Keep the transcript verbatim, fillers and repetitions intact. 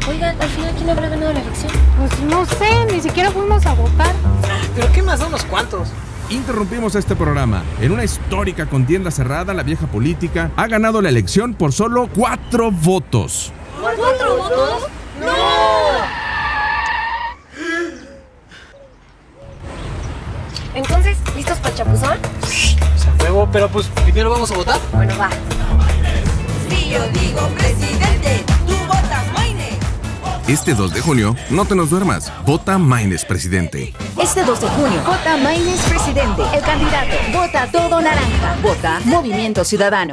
Oigan, al final, ¿quién habrá ganado la elección? Pues no sé, ni siquiera fuimos a votar. ¿Pero qué más da unos cuantos? Interrumpimos este programa. En una histórica contienda cerrada, la vieja política ha ganado la elección por solo cuatro votos. ¿Cuatro votos? ¡No! Entonces, ¿listos para el chapuzón? Se huevo, pero pues primero vamos a votar. Bueno, va. Si yo digo presidente, tú votas Maynes. Este dos de junio, no te nos duermas. Vota Maynes presidente. Este dos de junio, vota Maynes presidente. El candidato, vota todo naranja. Vota Movimiento Ciudadano.